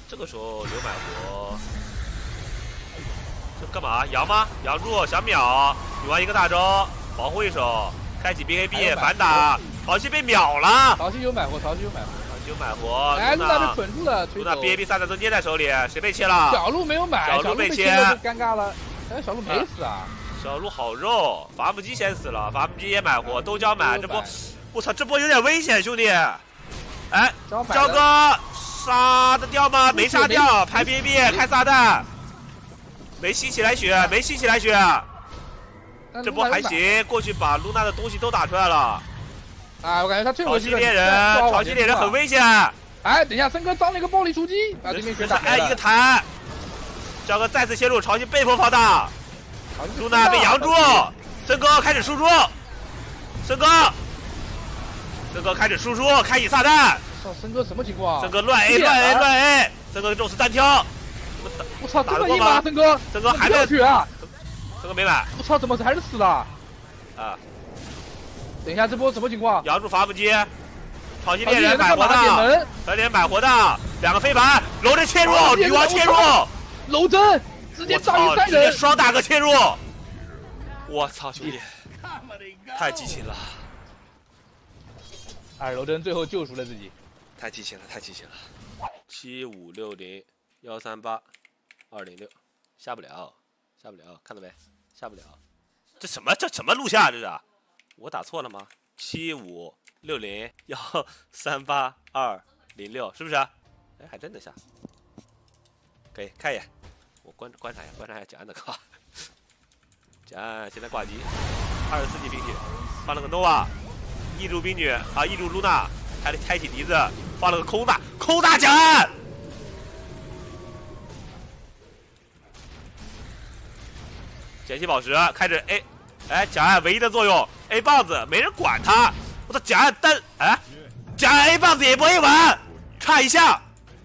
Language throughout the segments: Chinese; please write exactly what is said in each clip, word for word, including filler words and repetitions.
这个时候刘买活，这干嘛？羊吗？羊住想秒，女王一个大招，保护一手，开启 B K B 反打，淘气被秒了。 淘气有买活，淘气有买活， 淘气有买活。 哎，露娜被捆住了， 露娜 B K B 三弹都捏在手里，谁被切了？ 小鹿没有买， 小鹿被切， 尴尬了。哎，小鹿没死啊！ 小鹿好肉，伐木机先死了，伐木机也买活，都交买，这波，我操，这波有点危险，兄弟。哎，焦哥杀得掉吗？没杀掉，拍 B K B 开撒旦，没吸起来血，没吸起来血。这波还行，过去把露娜的东西都打出来了。 啊，我感觉他最潮汐猎人，潮汐猎人很危险。 哎，等一下，森哥招了一个暴力出击，把对面全打开了。哎，一个弹，焦哥再次切入，潮汐被迫放大。露娜被扬住，森哥开始输出，森哥，森哥开始输出，开启撒旦。 森哥什么情况？ 森哥乱 A 乱 A 乱 A， 森哥宙斯单挑。 我操，这么硬吗？森哥， 森哥还没去啊？ 森哥没买。 我操，怎么还是死了？ 啊！ 等一下，这波什么情况？ 扬住伐木机，潮汐猎人买活的，潮汐猎人买活的，两个飞盘，楼针切入，女王切入， 楼针。直接炸晕三人， 直接双大哥切入！我操，兄弟，太激情了！ 二楼针最后救赎了自己， 太激情了，太激情了！七五六零幺三八二零六，下不了，下不了，看到没？下不了。这什么？这什么录像？这是？我打错了吗？七五六零幺三八二零六，是不是？哎，还真的下。可以看一眼。我观观察一下，观察一下蒋安的卡。蒋安现在挂机，二十四级冰血，放了个 nova， 一柱冰女啊，一柱露娜，开了开启笛子，放了个空大，空大蒋安。捡起宝石，开始 A， 哎，蒋安唯一的作用 A 棒子，没人管他。我操，蒋安单哎，蒋安 A 棒子也不 A 完，差一下。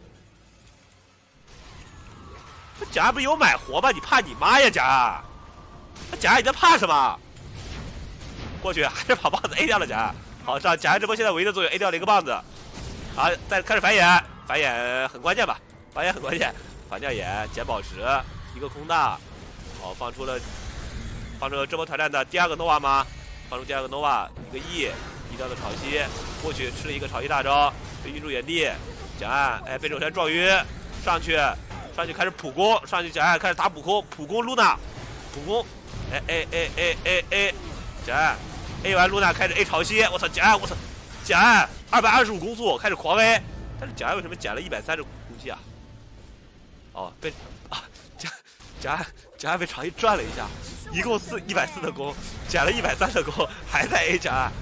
蒋安不是有买活吗？你怕你妈呀，蒋安！那蒋安你在怕什么？过去还是把棒子 A 掉了，蒋安。好，上蒋安这波现在唯一的作用 A 掉了一个棒子。好，再开始反眼，反眼很关键吧？反眼很关键，反掉眼捡宝石，一个空大。好，放出了放出了这波团战的第二个 nova 吗？放出第二个 nova， 一个 E， 一掉的潮汐，过去吃了一个潮汐大招，被晕住原地。蒋安哎被肉山撞晕，上去。上去开始普攻，上去蒋安开始打普攻，普攻露娜，普攻，哎哎哎哎哎哎，蒋安 A 完露娜开始 A 潮汐，我操蒋安，我操蒋安二百二十五攻速开始狂 A， 但是蒋安为什么减了一百三十攻击啊？哦，被啊蒋蒋安蒋安被潮汐转了一下，一共四一百四的攻，减了一百三的攻，还在 A 蒋安。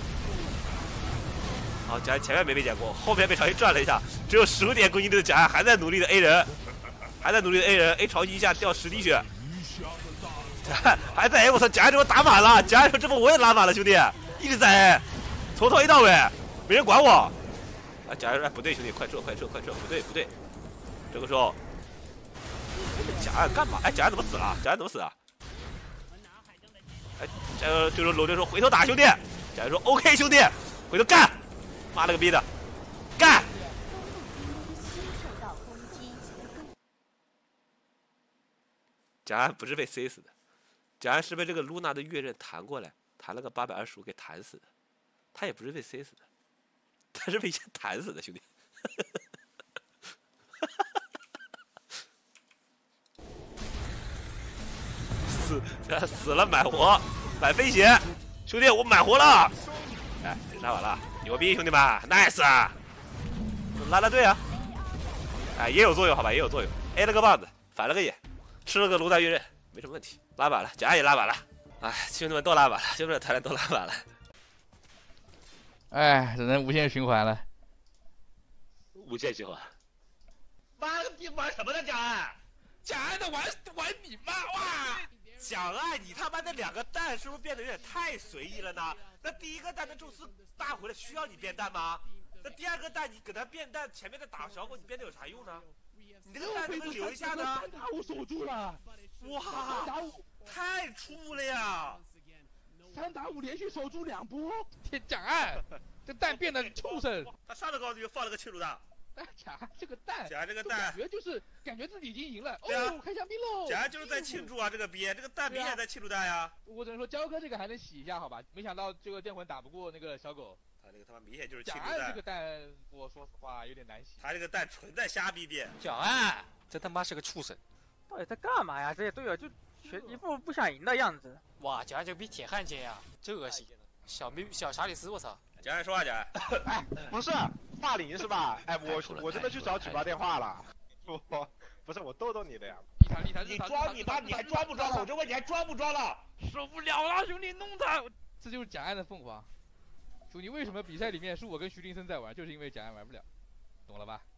好，蒋安前面没被减过，后面被潮汐转了一下，只有十五点攻击力的蒋安还在努力的 A 人。还在努力的 A 人 A 潮汐一下掉十滴血，还在 A， 我操！蒋安这波打满了，蒋安这波我也拉满了，兄弟，一直在 A， 从头 A 到尾，没人管我。啊，蒋安哎不对，兄弟，快撤快撤快撤，不对不对，这个时候，蒋安干嘛？哎，蒋安怎么死了？蒋安怎么死啊？哎，这这时候罗真说回头打兄弟，蒋安说 OK 兄弟，回头干，妈了个逼的，干！蒋安不是被 C 死的，蒋安是被这个露娜的月刃弹过来，弹了个八百二十五给弹死的。他也不是被 C 死的，他是被先弹死的，兄弟。死死了买活，买飞鞋，兄弟我买活了。哎，杀完了，牛逼兄弟们 ，nice， 拉拉队啊。哎，也有作用好吧，也有作用。A 了个棒子，反了个眼。吃了个卢大月刃，没什么问题，拉满了，蒋安也拉满了，哎，兄弟们都拉满了，兄弟们台湾都拉满了， 哎，只能无限循环了。 无限循环。妈个逼，玩什么呢？蒋安？ 蒋安的玩玩你妈哇！ 蒋安，你他妈的两个蛋是不是变得有点太随意了呢？那第一个蛋的宙斯大回来需要你变蛋吗？那第二个蛋你给他变蛋，前面的打小狗你变的有啥用呢？你这个蛋能不能留一下呢？ 三打五守住了， 哇，三打五太粗了呀！ 三打五连续守住两波，天蒋安，这蛋变得畜生。 他上了高就放了个切入弹， 但贾安这个蛋， 贾安这个就蛋感觉就是感觉自己已经赢了。 对啊哦，开香槟喽！ 贾安就是在庆祝啊，这个鳖，这个蛋明显在庆祝蛋呀。 我只能说焦哥这个还能洗一下，好吧？没想到这个电魂打不过那个小狗。 他这个他妈明显就是庆贾祝蛋。 安这个蛋，我说实话有点难洗。 他这个蛋纯在瞎逼逼。 小安，真他妈是个畜生！ 到底在干嘛呀？这些队友就全一副不想赢的样子。 哇，小安这个比铁汉奸呀，真恶心！小咪小查理斯，我操！ 贾安说话，贾安。 哎，不是霸凌是吧？哎，我我真的去找举报电话了。我不是我逗逗你的呀。 立塔立塔， 你装你妈，你还装不装了？我就问你还装不装了？ 受不了了，兄弟，弄他！这就是贾安的凤凰。兄弟，为什么比赛里面是我跟徐林森在玩，就是因为贾安玩不了，懂了吧？